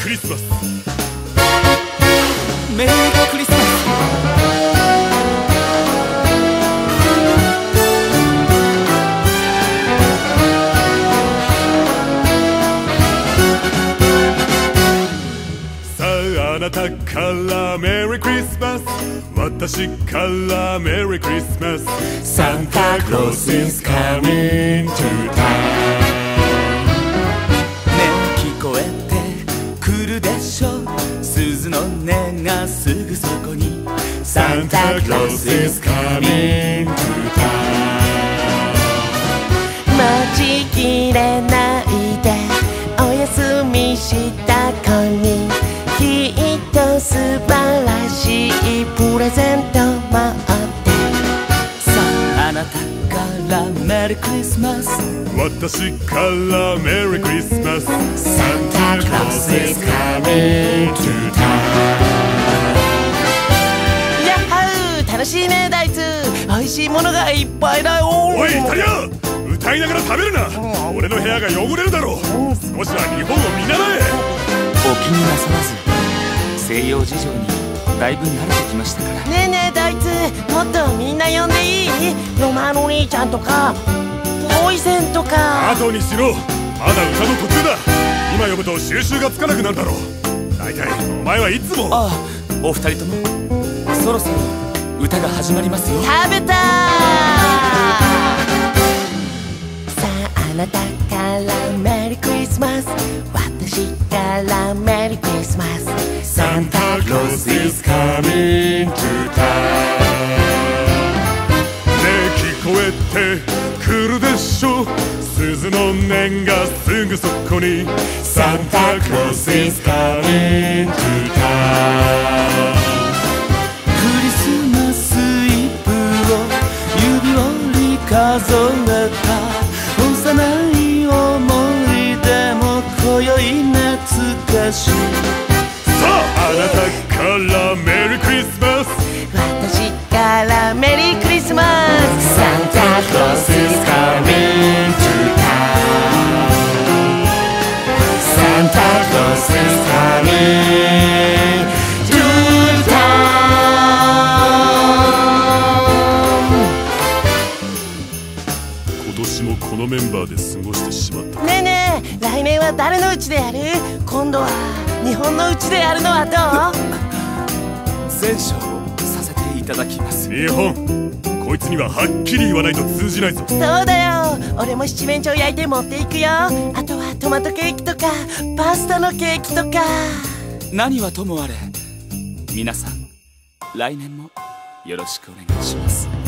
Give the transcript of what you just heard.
リスマス。 メリークリスマス。 さあ、あなたからメリークリスマス、私からメリークリスマス。 Santa Claus is coming to town。 聞こえてくるでしょ、鈴の音がすぐそこに。 Santa Claus is coming to town。 待ちきれないでお休みした子に、きっと素晴らしいプレゼント待って。 さあ、あなたからメリークリスマス、 私からメリークリスマス。 Santa Claus is coming to town。 やっはー、楽しいねダイツ、美味しいものがいっぱいだよ。 おいイタリア、歌いながら食べるな。俺の部屋が汚れるだろう。少しは日本を見習え。 お気になさらず、西洋事情にだいぶ慣れてきましたから。 ねえねえダイツ、もっとみんな呼んでいい？ロマーノ兄ちゃんとかポイセンとか。 後にしろ、まだ歌の途中だ。今呼ぶと収集がつかなくなるだろう。大体お前はいつも。 ああ、お二人ともそろそろ歌が始まりますよ。 食べたー。さあ、あなたからメリークリスマス、私からメリークリスマス。 Santa Claus is coming to town。 ねえ聞こえてくるでしょ、鈴の音がすぐそこに。 Santa Claus is coming to town。 クリスマスイブを指折り数えた幼い思い出も今宵懐かしい。 さあ、あなたからメリークリスマス、 私からメリークリスマス。 Santa Claus is coming to town。 Santa Claus is coming to town。 今年もこのメンバーで過ごしてしまった。 ねえねえ、来年は誰のうちでやる？今度は日本のうちでやるのはどう？ 前哨させていただきます。 日本、こいつにははっきり言わないと通じないぞ。 そうだよ、俺も七面鳥焼いて持っていくよ。あとはトマトケーキとかパスタのケーキとか。 何はともあれ、皆さん来年もよろしくお願いします。